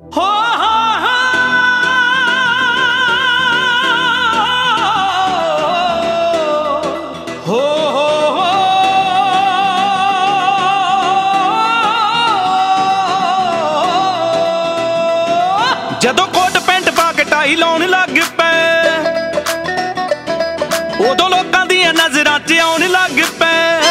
ਹੋ ਜਦੋਂ coat pant ਪਾ ਕੇ ਟਾਈ ਲਾਉਣ ਲੱਗ ਪਏ ਉਦੋਂ ਲੋਕਾਂ ਦੀਆਂ ਨਜ਼ਰਾਂ 'ਚ ਆਉਣ ਲੱਗ ਪਏ।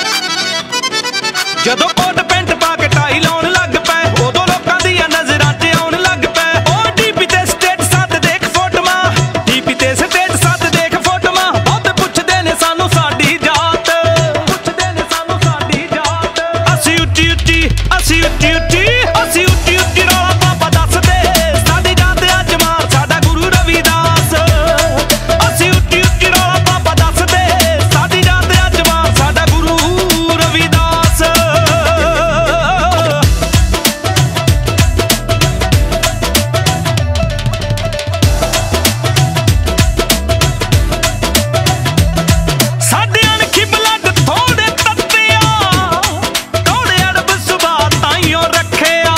ਜਦੋਂ ਕੋਟ ਪੈਂਟ ਪਾ ਕੇ ਟਾਈ ਲਾਉਣ ਲੱਗ ਪਏ ਉਦੋਂ ਲੋਕਾਂ ਦੀਆਂ ਨਜ਼ਰਾਂ 'ਚ ਆਉਣ ਲੱਗ ਪਏ। ਉਹ ਡੀਪੀ ਤੇ ਸਟੇਟਸਾਂ ਤੇ ਦੇਖ ਫੋਟੋਆਂ, ਡੀਪੀ ਤੇ ਸਟੇਟਸਾਂ ਤੇ ਦੇਖ ਫੋਟੋਆਂ। ਬਹੁਤ ਪੁੱਛਦੇ ਨੇ ਸਾਨੂੰ ਸਾਡੀ ਜਾਤ, ਪੁੱਛਦੇ ਨੇ ਸਾਨੂੰ ਸਾਡੀ ਜਾਤ। ਅਸੀਂ ਉੱਚੀ ਉੱਚੀ, ਅਸੀਂ ਉੱਚੀ ਉੱਚੀ, ਅਸੀਂ ਉੱਚੀ ਉੱਚੀ ਰੌਲਾ ਪਾਪਾ ਦੱਸਦੇ ਸਾਡੀ ਜਾਤ ਅੱਜ ਮਾਰ ਸਾਡਾ ਗੁਰੂ ਰਵਿਦਾਸ। ਅਸੀਂ ਉੱਚੀ ਉੱਚੀ ਰੌਲਾ ਪਾਪਾ ਦੱਸਦੇ ਸਾਡੀ ਜਾਤ ਅੱਜ ਮਾਰ ਸਾਡਾ ਗੁਰੂ ਰਵਿਦਾਸ। ਸਾਡੇ ਅਣਖੀ ਬਲੱਡ ਥੋੜੇ ਤੱਤਿਆ ਕੌੜੇ ਅੜਬ ਸੁਭਾਅ ਤਾਈਓ ਰੱਖਿਆ।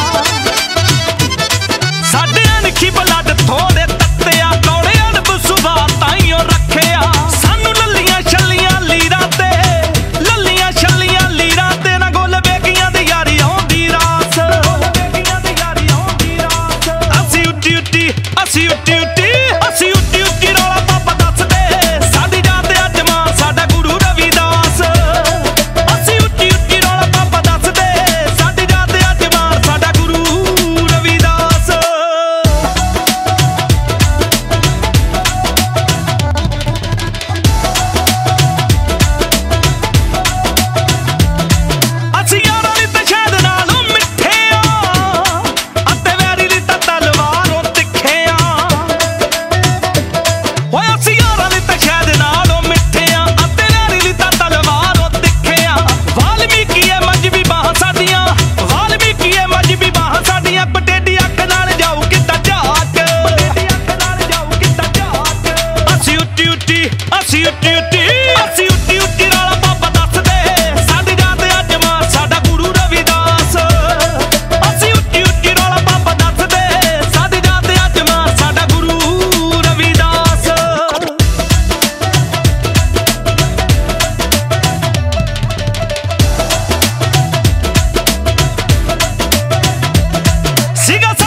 ਸਾਡੇ ਅਣਖੀ ਬਲੱਡ ਥੋੜੇ ਤੱਤਿਆ ਕੌੜੇ ਅੜਬ ਸੁਭਾਅ ਤਾਈਓ ਰੱਖਿਆ। ਸਾਨੂੰ ਲੱਲੀਆਂ ਛੱਲੀਆਂ ਲੀਰਾਂ ਤੇ, ਲੱਲੀਆਂ ਛੱਲੀਆਂ ਲੀਰਾਂ ਤੇ ਨਾ ਗੁੱਲ ਵੇਗੀਆਂ ਦੀ ਯਾਰੀ ਆਉਂਦੀ ਰਾਸ, ਵੇਗੀਆਂ ਦੀ ਯਾਰੀ ਆਉਂਦੀ ਰਾਸ। ਅਸੀਂ ਉੱਚੀ ਉੱਚੀ, ਅਸੀਂ ਉੱਚੀ ਉੱਚੀ, ਅਸੀਂ ਉੱਚੀ ਉੱਚੀ ਰੌਲਾ ਪਾਪਾ ਦੱਸਦੇ ਸਾਡੀ ਜਾਤ ਅੱਜ ਮਾਂ ਸਾਡਾ ਗੁਰੂ ਰਵਿਦਾਸ। ਅਸੀਂ ਉੱਚੀ ਉੱਚੀ ਰੌਲਾ ਪਾਪਾ ਦੱਸਦੇ ਸਾਡੀ ਜਾਤ ਅੱਜ ਮਾਂ ਸਾਡਾ ਗੁਰੂ ਰਵਿਦਾਸ। ਅਸੀਂ ਯਾਰਾਂ ਲਈ ਤਾਂ ਸ਼ਾਇਦ ਨਾਲੋਂ ਮਿੱਠੇ ਆ ਅਤੇ ਵੈਰੀ ਲਈ ਤਾਂ ਤਲਵਾਰੋਂ ਤਿੱਖੇ ਆ। ਹੋਏ ਅਸੀਂ ਯਾਰਾਂ ਲਈ ਤਾਂ ਸ਼ਾਇਦ ਨਾਲੋਂ ਮਿੱਠੇ ਆ ਅਤੇ ਵੈਰੀ ਲਈ ਤਾਂ ਤਲਵਾਰੋਂ ਤਿੱਖੇ ਆ। ਵਾਲਮੀਕੀ ਐ ਮਜ਼੍ਹਬੀ ਬਾਹਾਂ ਸਾਡੀਆਂ, ਵਾਲਮੀਕੀ ਐ ਮਜ਼੍ਹਬੀ ਬਾਹਾਂ ਸਾਡੀਆਂ। ਪਟੇਡੀ ਅੱਖ ਨਾਲ ਜਾਊ ਕਿੱਦਾਂ ਝਾਕ, ਪਟੇਡੀ ਅੱਖ ਨਾਲ ਜਾਊ ਕਿੱਦਾਂ ਝਾਕ। ਅਸੀਂ ਉੱਚੀ ਉੱਚੀ, ਅਸੀਂ ਉੱਚੀ ਉੱਚੀ, ਅਸੀਂ ਉੱਚੀ ਉੱਚੀ ਰੌਲਾ ਪਾਪਾ ਦੱਸਦੇ ਸਾਡੀ ਜਾਤ ਅੱਜ ਮਾਂ ਸਾਡਾ ਗੁਰੂ ਰਵਿਦਾਸ। ਅਸੀਂ ਉੱਚੀ ਉੱਚੀ ਰੌਲਾ ਪਾਪਾ ਦੱਸਦੇ ਸਾਡੀ ਜਾਤ ਅੱਜ ਮਾਂ ਸਾਡਾ ਗੁਰੂ ਰਵਿਦਾਸ। ਸੀਗਾ